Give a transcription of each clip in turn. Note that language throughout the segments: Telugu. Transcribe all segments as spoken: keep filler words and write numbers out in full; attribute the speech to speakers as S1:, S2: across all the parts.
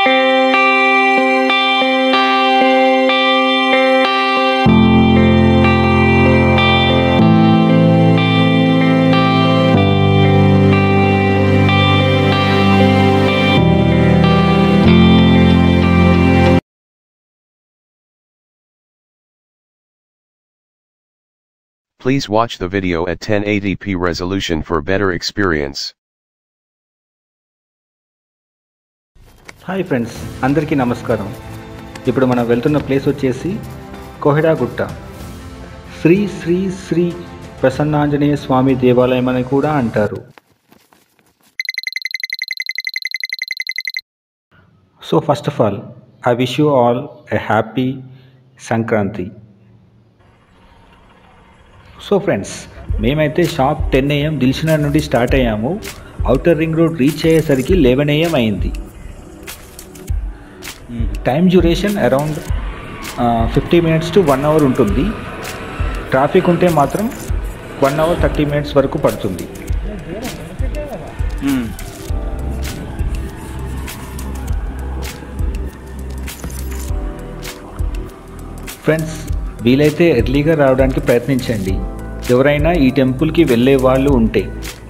S1: Please watch the video at ten eighty p resolution for better experience.
S2: Hi friends, అందరికీ నమస్కారం. ఇప్పుడు మనం వెళ్తున్న ప్లేస్ వచ్చేసి కోహెడా గుట్ట. శ్రీ శ్రీ శ్రీ ప్రసన్నాంజనేయ స్వామి దేవాలయం అని కూడా అంటారు. So first of all I wish you all a happy Sankranti. So friends, మేమైతే షాప్ టెన్ ఏఎం దిల్షుఖ్నగర్ నుండి స్టార్ట్ అయ్యాము. ఔటర్ రింగ్ రోడ్ రీచ్ అయ్యేసరికి లెవెన్ ఏఎం అయింది. Time duration around fifty minutes to one hour ఉంటుంది. ట్రాఫిక్ ఉంటే మాత్రం వన్ అవర్ థర్టీ మినిట్స్ వరకు పడుతుంది. ఫ్రెండ్స్, వీలైతే ఎర్లీగా రావడానికి ప్రయత్నించండి, ఎవరైనా ఈ టెంపుల్కి వెళ్ళే వాళ్ళు ఉంటే.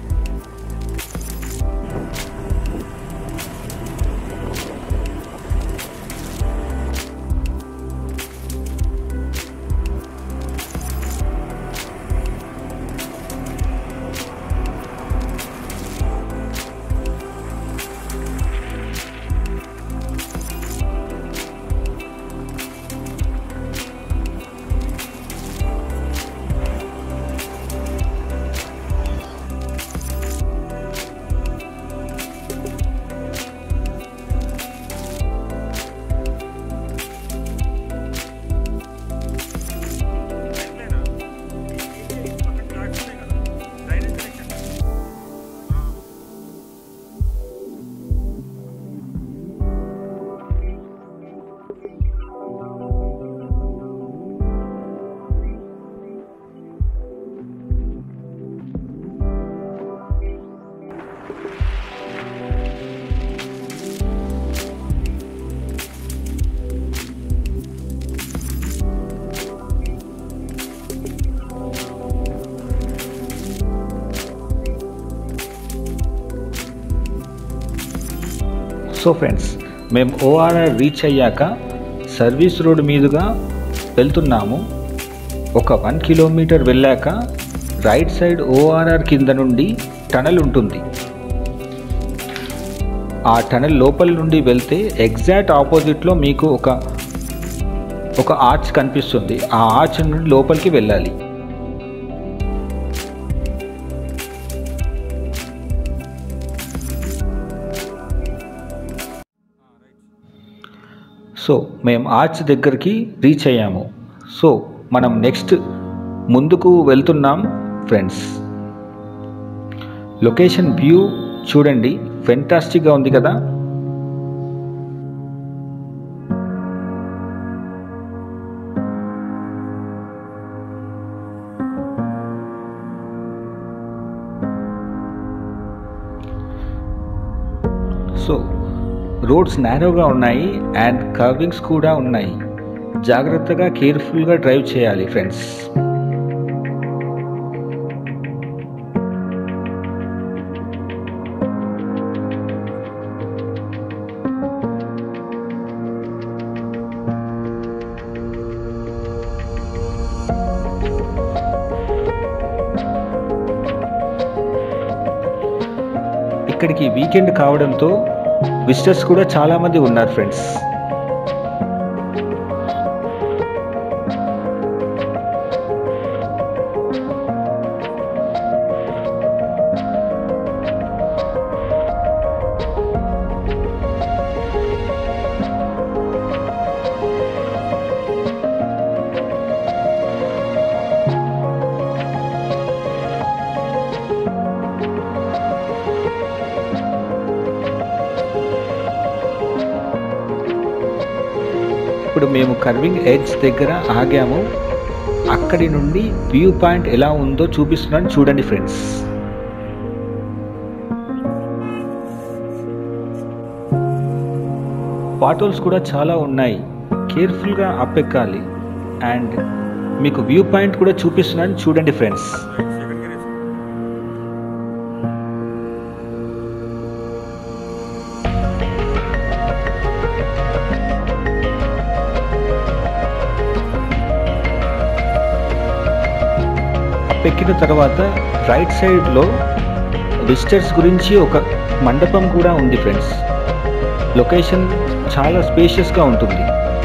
S2: సో ఫ్రెండ్స్, మేము ఓఆర్ఆర్ రీచ్ అయ్యాక సర్వీస్ రోడ్ మీదుగా వెళ్తున్నాము. ఒక వన్ కిలోమీటర్ వెళ్ళాక రైట్ సైడ్ ఓఆర్ఆర్ కింద నుండి టనల్ ఉంటుంది. ఆ టనల్ లోపల నుండి వెళ్తే ఎగ్జాక్ట్ ఆపోజిట్లో మీకు ఒక ఒక ఆర్చ్ కనిపిస్తుంది. ఆ ఆర్చ్ నుండి లోపలికి వెళ్ళాలి. సో మేము ఆర్చ్ దగ్గరికి రీచ్ అయ్యాము. సో మనం నెక్స్ట్ ముందుకు వెళ్తున్నాం ఫ్రెండ్స్. లొకేషన్ వ్యూ చూడండి, ఫెంటాస్టిక్గా ఉంది కదా. సో రోడ్స్ నేరోగా ఉన్నాయి అండ్ కర్వింగ్స్ కూడా ఉన్నాయి. జాగ్రత్తగా కేర్ఫుల్గా డ్రైవ్ చేయాలి ఫ్రెండ్స్. ఇక్కడికి వీకెండ్ కావడంతో విజిటర్స్ కూడా చాలామంది ఉన్నారు ఫ్రెండ్స్. ఇప్పుడు మేము కర్వింగ్ ఎడ్జ్ దగ్గర ఆగాము. అక్కడి నుండి వ్యూ పాయింట్ ఎలా ఉందో చూపిస్తున్నాను చూడండి ఫ్రెండ్స్. పాటోల్స్ కూడా చాలా ఉన్నాయి, కేర్ఫుల్గా అప్పెక్కాలి. అండ్ మీకు వ్యూ పాయింట్ కూడా చూపిస్తున్నాను, చూడండి ఫ్రెండ్స్. ఎక్కిన తర్వాత రైట్ సైడ్లో విజిటర్స్ గురించి ఒక మండపం కూడా ఉంది ఫ్రెండ్స్. లొకేషన్ చాలా స్పేషియస్గా ఉంటుంది.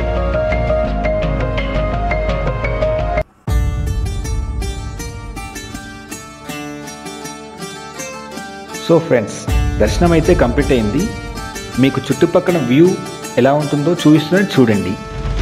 S2: సో ఫ్రెండ్స్, దర్శనం అయితే కంప్లీట్ అయింది. మీకు చుట్టుపక్కల వ్యూ ఎలా ఉంటుందో చూపిస్తున్నాను, చూడండి.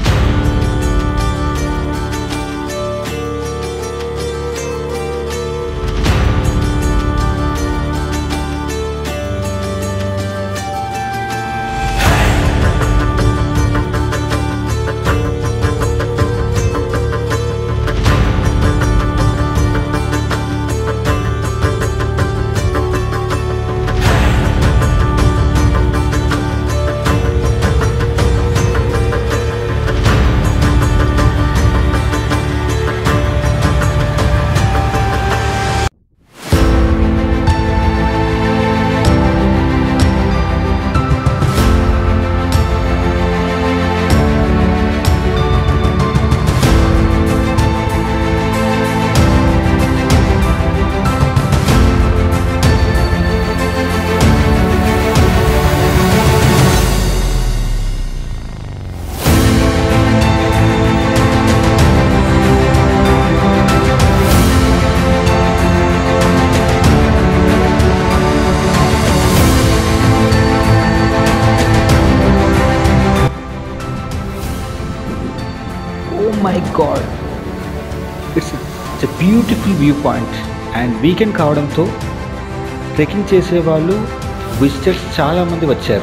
S2: My God, it's a, it's a beautiful viewpoint. And weekend కావడంతో ట్రెక్కింగ్ చేసే వాళ్ళు విజిటర్స్ చాలా మంది వచ్చారు.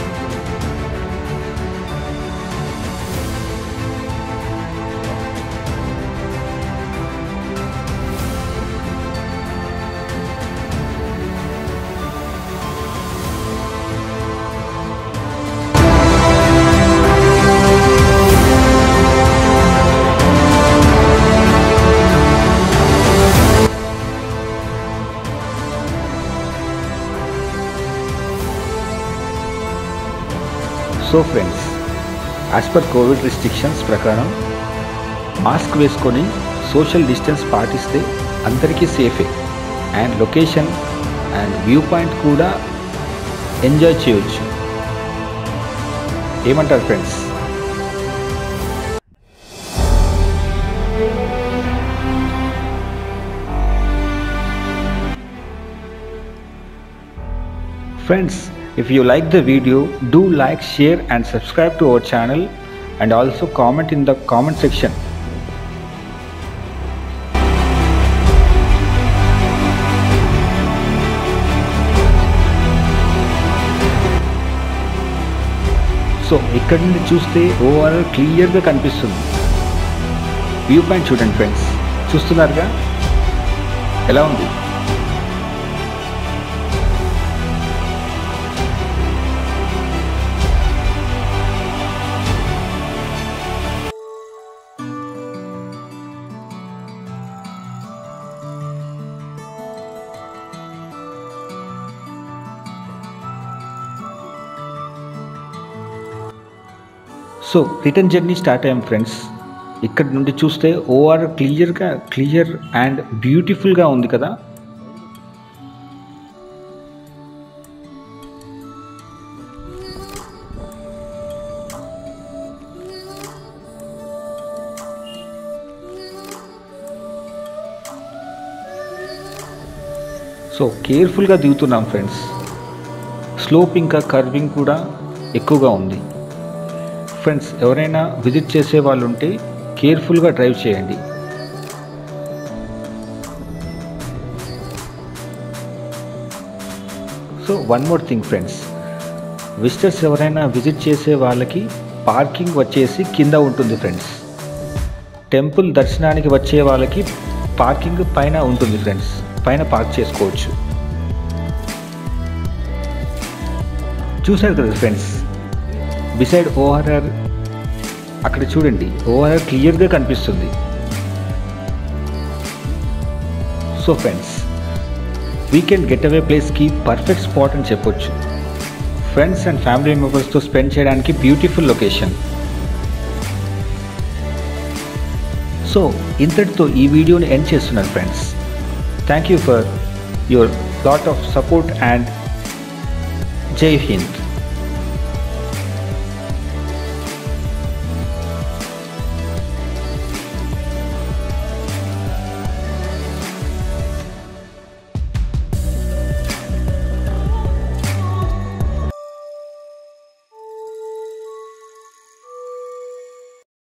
S2: So friends, as per covid restrictions ప్రకారం మాస్క్ వేసుకొని సోషల్ డిస్టెన్స్ పాటిస్తే అందరికీ సేఫే. And location and view point కూడా ఎంజాయ్ చేయొచ్చు. ఏమంటారు friends? Friends, if you like the video, do like, share and subscribe to our channel, and also comment in the comment section. So ఇక్కడ నుండి చూస్తే ఓవరాల్ క్లియర్గా కనిపిస్తుంది. వ్యూ పాయింట్ చూడండి ఫ్రెండ్స్, చూస్తున్నారుగా ఎలా ఉంది. సో రిటర్న్ జర్నీ స్టార్ట్ అయ్యాం ఫ్రెండ్స్. ఇక్కడ నుండి చూస్తే ఓఆర్ క్లియర్గా క్లియర్ అండ్ బ్యూటిఫుల్గా ఉంది కదా. సో కేర్ఫుల్గా దిగుతున్నాం ఫ్రెండ్స్. స్లోప్ ఇంకా కర్వింగ్ కూడా ఎక్కువగా ఉంది. ఫ్రెండ్స్, ఎవరైనా విజిట్ చేసే వాళ్ళు ఉంటే కేర్ఫుల్గా డ్రైవ్ చేయండి. So one more thing friends, visitors ఎవరైనా విజిట్ చేసే వాళ్ళకి పార్కింగ్ వచ్చేసి కింద ఉంటుంది ఫ్రెండ్స్. టెంపుల్ దర్శనానికి వచ్చే వాళ్ళకి పార్కింగ్ పైన ఉంటుంది ఫ్రెండ్స్, పైన పార్క్ చేసుకోవచ్చు. చూశారు కదా ఫ్రెండ్స్, బిసైడ్ ఓఆర్ఆర్ అక్కడ చూడండి, ఓఆర్ఆర్ క్లియర్గా కనిపిస్తుంది. So friends, weekend get away ప్లేస్కి పర్ఫెక్ట్ స్పాట్ అని చెప్పొచ్చు. ఫ్రెండ్స్ అండ్ ఫ్యామిలీ మెంబర్స్తో స్పెండ్ చేయడానికి బ్యూటిఫుల్ లొకేషన్. సో ఇంతటితో ఈ వీడియోని ఎండ్ చేస్తున్నాను friends. Thank you for your lot of support and జై హింద్.